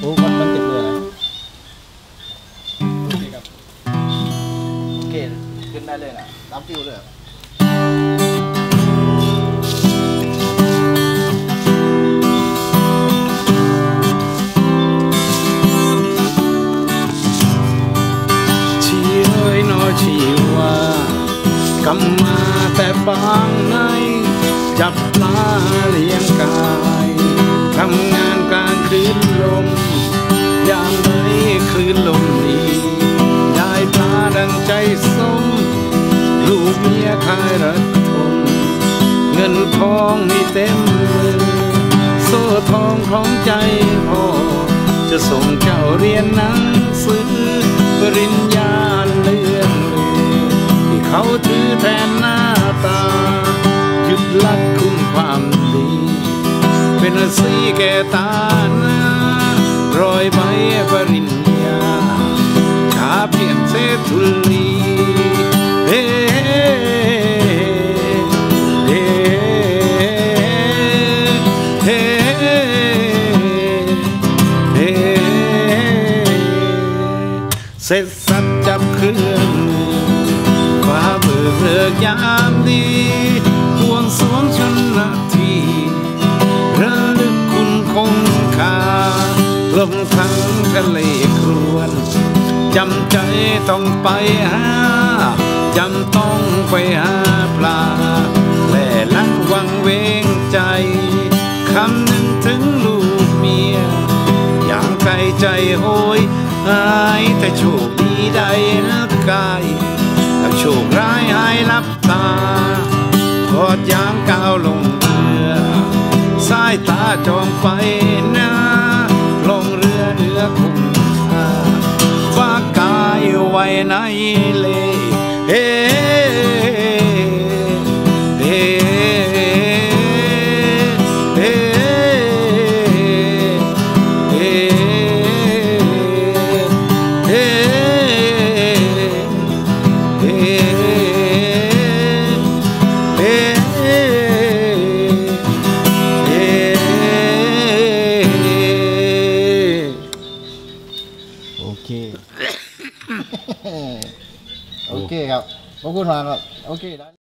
อ้มันติดเลยนะโอเคครับโอเคขึ้นได้เลยนะตามฟิวเลยชีวากำมาแต่ปางในจับปลาเลี้ยงกายทำงานกลางคืนลมยามใดคืนลมนี้ได้ปลาดังใจสมลูกเมียขายรักทมเงินทองมีเต็มมือโซ่ทองของใจพ่อจะส่งเจ้าเรียนหนังสือปริญญาเลื่อนที่เขาถือแทนหน้าตายึดลักคุณความดีเป็นสีแก่ตาหน้ารอยใบปริญญาชาเพียงเศษธุลีเฮ้เฮ้เฮ้เฮ้เสร็จสับจับเครื่องฟ้าเบิกยามดีบวงสรวงชนนาทีระลึกคุณคงคาลมทั้งทะเลครวนจำใจต้องไปหาจำต้องไปหาปลาแล่ลังวังเวงใจคำนึงถึงลูกเมียอย่างไกลใจโหยหายแต่โชคดีได้นะกายถ้าโชคร้ายหายลับตากอดยางก้าวลงเรือสายตาจองไปนะลงเรือเรือคงฝากกายไว้ในเลเฮ้เฮ้เฮ้เฮ้เฮ้โอเค โอเคครับขอบคุณมากครับโอเคได้